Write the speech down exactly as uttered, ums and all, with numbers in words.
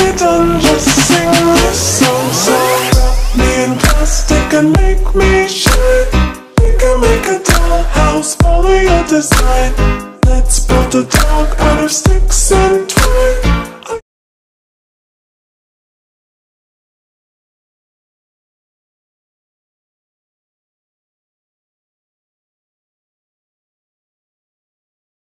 we're done, just sing this song. So wrap me in plastic and make me shine. We can make a dollhouse, follow your design. Let's build a dog out of sticks and twigs.